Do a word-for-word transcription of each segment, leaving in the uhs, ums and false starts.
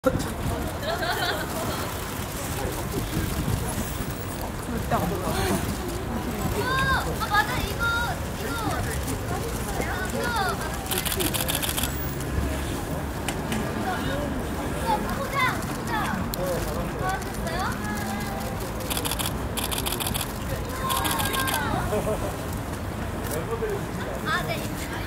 아 맞아 이거 이거 이거 포장 포장 좋아하셨어요? 아 네.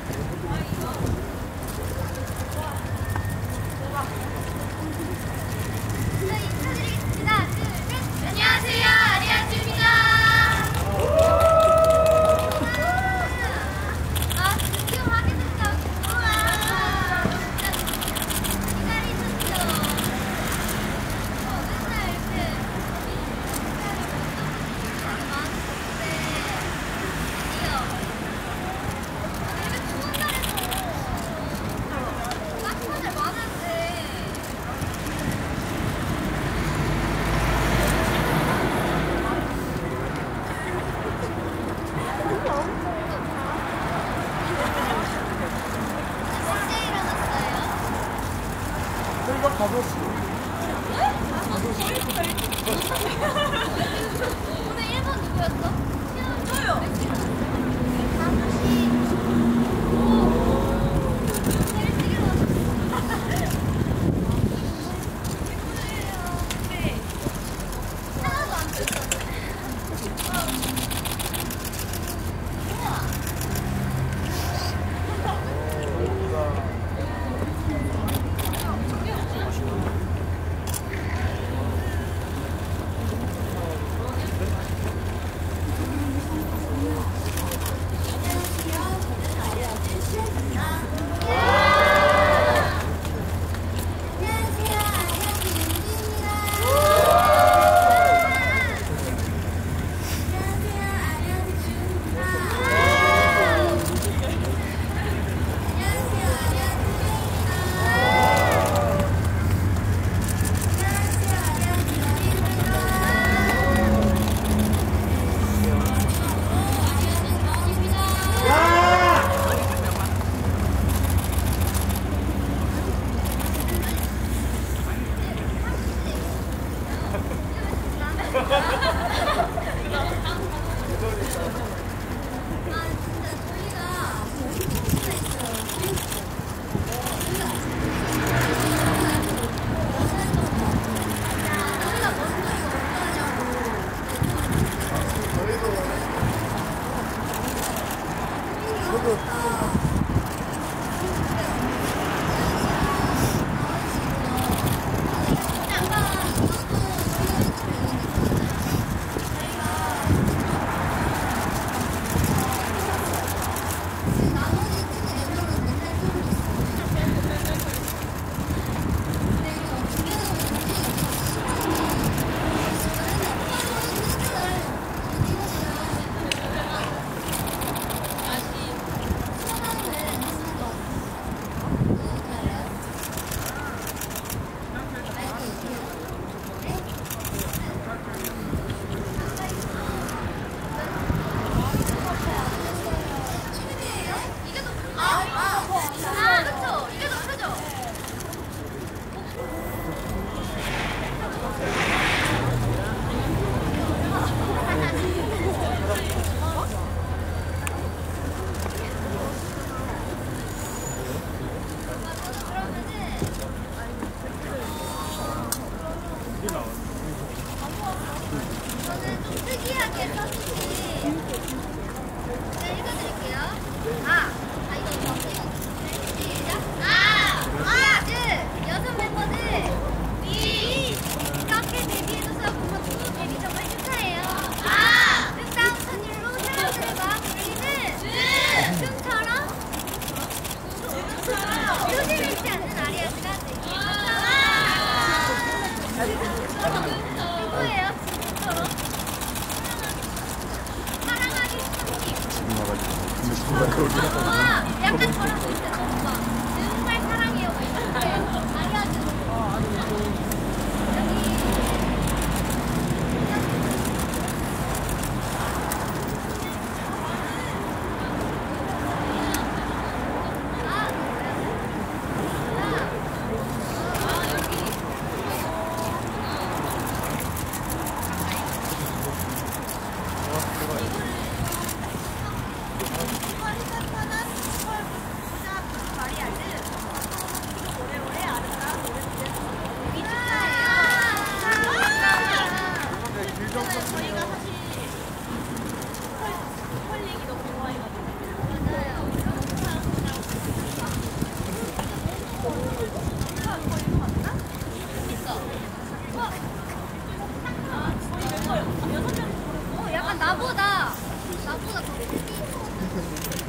네 인사드리겠습니다. 둘 셋. 안녕하세요 아리아즈입니다. 아 드디어 하게 됐다고. 우와 진짜 기다리셨죠? 어, 맨날 이렇게 많은데 드디어 아, 이렇게 좋은 날에서 깜짝을 많은데 언제 일어났어요? 저희가 가보시. 오늘 일 번 누구였어? 저요. 다섯 시. 제일 일찍 일어났어. 네. 하나도 안 뺐었네. 우와. 저는 좀 특이하게 썼는지 네, 읽어드릴게요. 아, 아 이거 이거 시작. 아, 아, 그 여섯 멤버들 이 이렇게 데뷔해줘서 고맙고 데뷔 정말 축하해요. 아, 뜻다운 선율로 사람들의 마음 울리는 춤처럼 요즘 잃지 않는 아리아즈가 되길 바랍니다. 누구예요? 진짜로? 사랑하기 스토리. 와, 약간 저랑 비슷해. 오빠. 정말 사랑해요. 아리아즈. 여기. 아, 아, 여기. 나보다 나보다 더 크기.